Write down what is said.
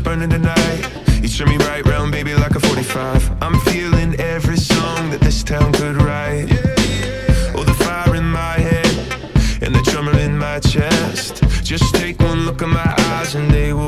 burning tonight. You turn me right round, baby, like a 45. I'm feeling every song that this town could write. Oh, the fire in my head and the drummer in my chest. Just take one look at my eyes and they will